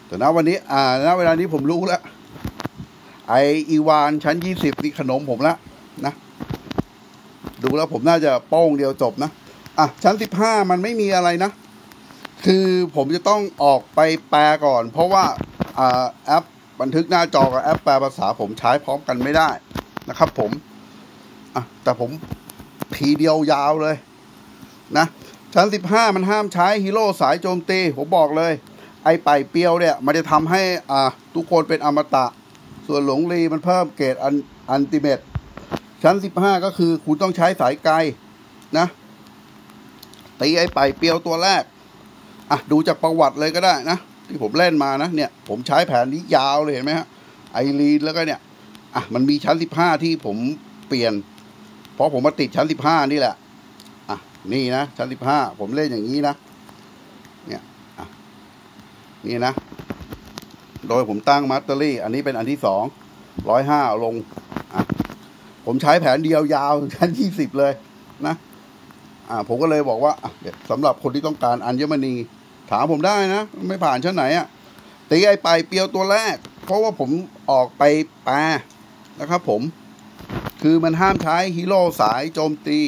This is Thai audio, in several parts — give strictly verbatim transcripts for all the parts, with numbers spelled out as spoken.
แต่ณวันนี้อ่าณเวลานี้ผมรู้แล้วไออีวานชั้นยี่สิบนี่ขนมผมแล้วนะดูแล้วผมน่าจะโป้งเดียวจบนะอ่ะชั้นสิบห้ามันไม่มีอะไรนะคือผมจะต้องออกไปแปลก่อนเพราะว่าอ่าแอปบันทึกหน้าจอกับแอปแปลภาษาผมใช้พร้อมกันไม่ได้นะครับผมอ่ะแต่ผมทีเดียวยาวเลยนะชั้นสิบห้ามันห้ามใช้ฮีโร่สายโจมตีผมบอกเลยไอ้ไปเปียวเนี่ยมันจะทำให้อ่าทุกคนเป็นอมตะส่วนหลงลีมันเพิ่มเกรดอันอันติเมตชั้นสิบห้าก็คือคุณต้องใช้สายไกลนะตีไอ้ไปเปียวตัวแรกอ่ะดูจากประวัติเลยก็ได้นะที่ผมเล่นมานะเนี่ยผมใช้แผนนี้ยาวเลยเห็นไหมฮะไอรีนแล้วก็เนี่ยอ่ะมันมีชั้นสิบห้าที่ผมเปลี่ยนเพราะผมมาติดชั้นสิบห้านี่แหละอ่ะนี่นะชั้นสิบห้าผมเล่นอย่างนี้นะเนี่ยอ่ะนี่นะโดยผมตั้งมัตเตอรี่อันนี้เป็นอันที่สองร้อยห้าลงอ่ะผมใช้แผนเดียวยาวชั้นยี่สิบเลยนะอ่าผมก็เลยบอกว่าสำหรับคนที่ต้องการอัญมณีถามผมได้นะไม่ผ่านชั้นไหนอ่ะตีไอไปเปียวตัวแรกเพราะว่าผมออกไปแปลนะครับผมคือมันห้ามใช้ฮีโร่สายโจมตี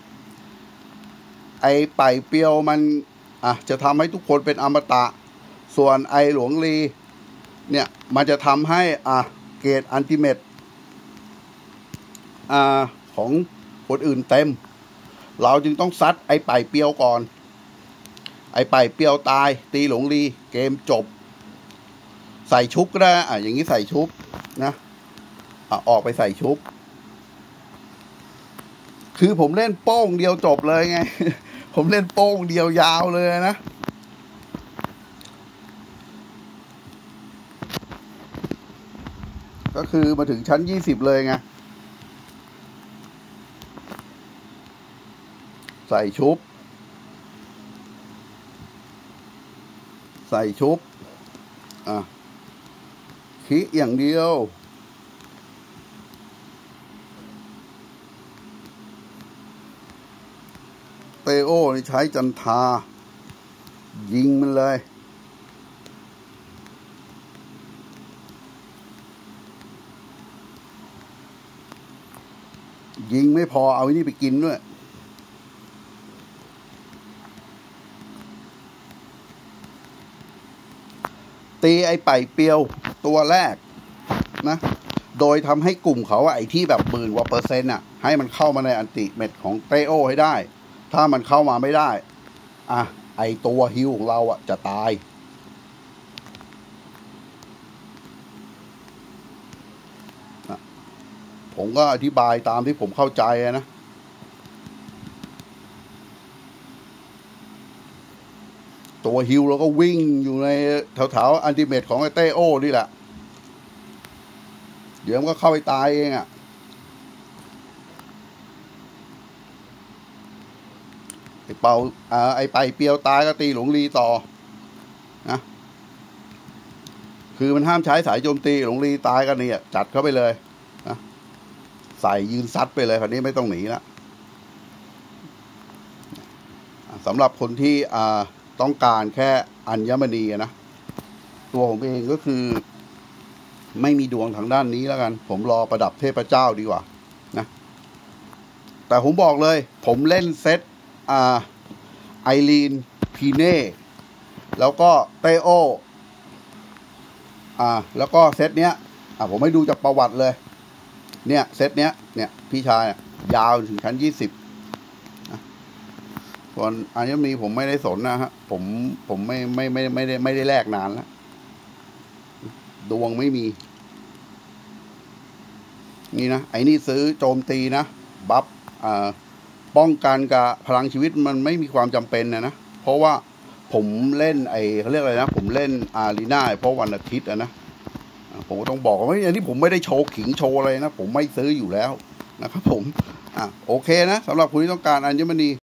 ไอไปเปียวมันอ่ะจะทำให้ทุกคนเป็นอมตะส่วนไอหลวงลีเนี่ยมันจะทำให้อ่ะเกรดอันติเมตอ่าของคนอื่นเต็มเราจึงต้องซัดไอ้ไปเปียวก่อนไอ้ไปเปียวตายตีหลงลีเกมจบใส่ชุบก็ได้อ่ะอย่างนี้ใส่ชุบนะอ่ะออกไปใส่ชุบคือผมเล่นโป้งเดียวจบเลยไง ผมเล่นโป้งเดียวยาวเลยนะก็คือมาถึงชั้นยี่สิบเลยไงใส่ชุบใส่ชุบอ่ะคิอย่างเดียวเตโอนี่ใช้จันทายิงมันเลยยิงไม่พอเอาอันนี้ไปกินด้วยตีไอ้ไปเปียวตัวแรกนะโดยทำให้กลุ่มเขาไอ้ที่แบบหมื่นกว่าเปอร์เซ็นต์อ่ะให้มันเข้ามาในอันติเมตของเตโอให้ได้ถ้ามันเข้ามาไม่ได้อ่ะไอ้ตัวฮิวของเราอ่ะจะตายผมก็อธิบายตามที่ผมเข้าใจนะตัวฮิวเราก็วิ่งอยู่ในแถวๆอันติเมตของไอ้เตโอนี่แหละเดี๋ยวมันก็เข้าไปตายเองอ่ะไอ้เปาอ่าไอ้ไปเปียวตายก็ตีหลงลีต่อนะคือมันห้ามใช้สายโจมตีหลงลีตายกันเนี่ยจัดเข้าไปเลยนะใส่ยืนซัดไปเลยคราวนี้ไม่ต้องหนีละสำหรับคนที่อ่าต้องการแค่อัญมณีนะตัวผมเองก็คือไม่มีดวงทางด้านนี้แล้วกันผมรอประดับเทพเจ้าดีกว่านะแต่ผมบอกเลยผมเล่นเซตอ่าไอรีนพีเน่แล้วก็เตโออ่าแล้วก็เซตเนี้ยอ่าผมให้ดูจากประวัติเลยเนี่ยเซตเนี้ยเนี่ยพี่ชายยาวถึงชั้นยี่สิบส่วนอัญมณีผมไม่ได้สนนะฮะผมผมไม่ไม่ไม่ไม่ได้ไม่ได้แลกนานแล้วดวงไม่มีนี่นะไอ้นี่ซื้อโจมตีนะบัฟอ่าป้องกันกับพลังชีวิตมันไม่มีความจำเป็นนะนะเพราะว่าผมเล่นไอ้เขาเรียกอะไรนะผมเล่นอารีนาเพราะวันอาทิตย์อะนะผมก็ต้องบอกว่าอันนี้ผมไม่ได้โชว์ขิงโชว์อะไรนะผมไม่ซื้ออยู่แล้วนะครับผมอ่ะโอเคนะสำหรับคุณที่ต้องการอัญมณี